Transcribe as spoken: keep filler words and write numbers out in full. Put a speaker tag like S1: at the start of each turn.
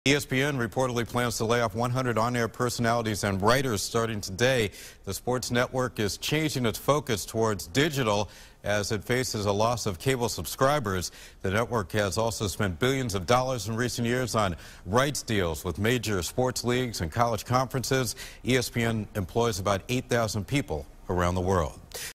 S1: E S P N reportedly plans to lay off one hundred on-air personalities and writers starting today. The sports network is changing its focus towards digital as it faces a loss of cable subscribers. The network has also spent billions of dollars in recent years on rights deals with major sports leagues and college conferences. E S P N employs about eight thousand people around the world.